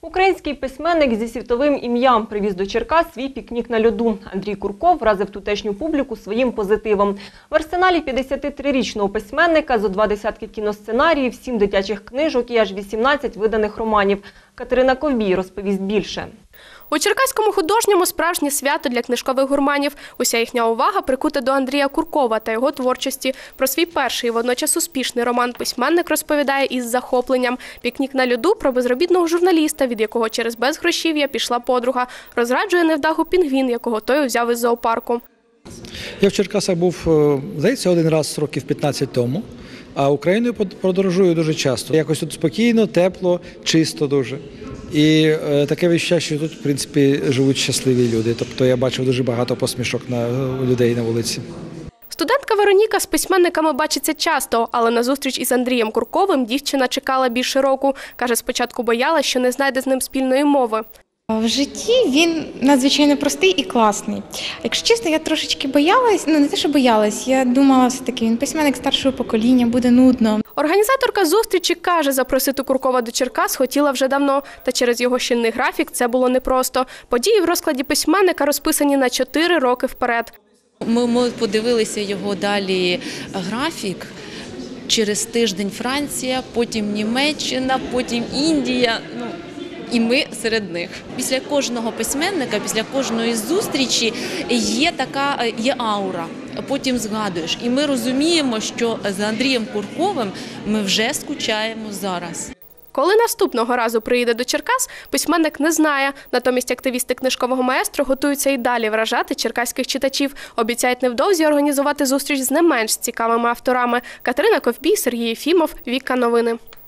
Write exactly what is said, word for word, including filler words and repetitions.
Український письменник зі світовим ім'ям привіз до Черкас свій пікнік на льоду. Андрій Курков вразив тутешню публіку своїм позитивом. В арсеналі п'ятдесятитрирічного письменника зо два десятки кіносценаріїв, сім дитячих книжок і аж вісімнадцять виданих романів. Катерина Ковбій розповість більше. У черкаському художньому справжнє свято для книжкових гурманів. Уся їхня увага прикута до Андрія Куркова та його творчості. Про свій перший і водночас успішний роман письменник розповідає із захопленням. «Пікнік на льоду» про безробітного журналіста, від якого через безгрошів'я пішла подруга. Розраджує невдаху пінгвін, якого той взяв із зоопарку. Я в Черкасах був, здається, один раз років п'ятнадцять тому, а Україною подорожую дуже часто. Якось тут спокійно, тепло, чисто дуже. І е, таке відчуття, що тут, в принципі, живуть щасливі люди. Тобто я бачив дуже багато посмішок на людей на вулиці. Студентка Вероніка з письменниками бачиться часто, але на зустріч із Андрієм Курковим дівчина чекала більше року. Каже, спочатку боялась, що не знайде з ним спільної мови. В житті він надзвичайно простий і класний. Якщо чесно, я трошечки боялась, ну не те, що боялась, я думала все-таки, він письменник старшого покоління, буде нудно. Організаторка зустрічі каже, запросити Куркова до Черкас хотіла вже давно, та через його щільний графік це було непросто. Події в розкладі письменника розписані на чотири роки вперед. Ми, ми подивилися його далі графік. Через тиждень Франція, потім Німеччина, потім Індія. Ну, і ми серед них. Після кожного письменника, після кожної зустрічі є така є аура. Потім згадуєш. І ми розуміємо, що за Андрієм Курковим ми вже скучаємо зараз. Коли наступного разу приїде до Черкас, письменник не знає. Натомість активісти книжкового маестро готуються і далі вражати черкаських читачів. Обіцяють невдовзі організувати зустріч з не менш цікавими авторами. Катерина Ковбій, Сергій Єфімов, Віка Новини.